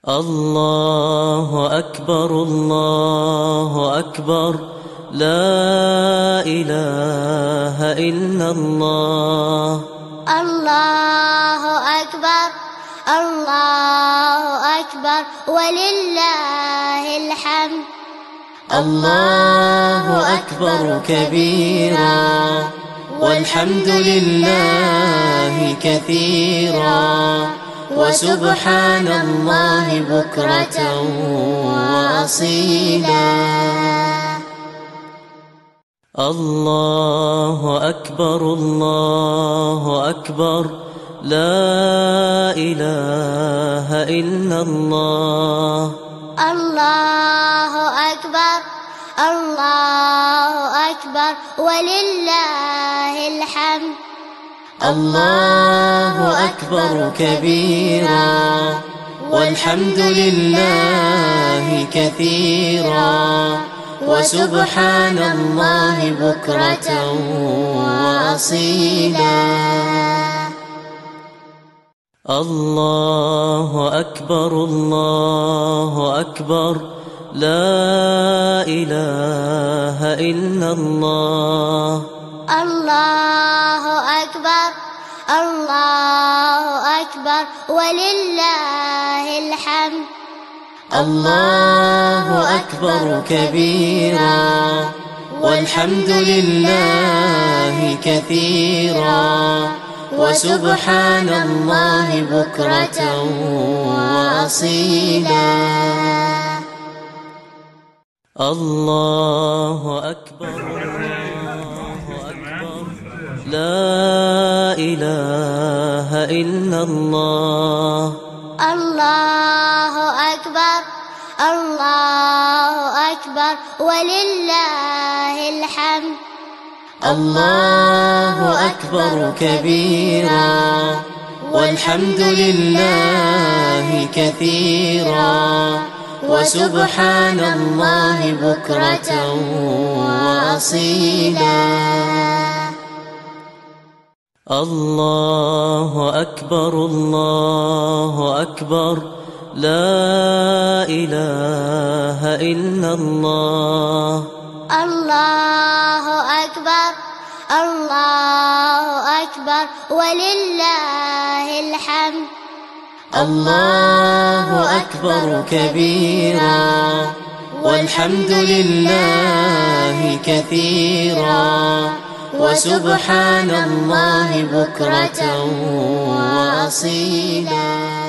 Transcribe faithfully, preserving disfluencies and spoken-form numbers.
الله أكبر الله أكبر لا إله إلا الله. الله أكبر الله أكبر ولله الحمد. الله أكبر كبيرا والحمد لله كثيرا وسبحان الله بكرة وأصيلا. الله أكبر الله أكبر لا إله إلا الله. الله أكبر الله أكبر ولله الحمد. الله أكبر كبيرا والحمد لله كثيرا وسبحان الله بكرة وأصيلا. الله أكبر الله أكبر لا إله إلا الله. الله أكبر الله أكبر ولله الحمد. الله أكبر كبيرا والحمد لله كثيرا وسبحان الله بكرة وأصيلا. الله أكبر الله أكبر لا إله إلا الله. الله أكبر الله أكبر ولله الحمد. الله أكبر كبيرا والحمد لله كثيرا وسبحان الله بكرة وأصيلا. الله أكبر الله أكبر لا إله إلا الله. الله أكبر الله أكبر ولله الحمد. الله أكبر كبيرا والحمد لله كثيرا وسبحان الله بكرة وأصيلا.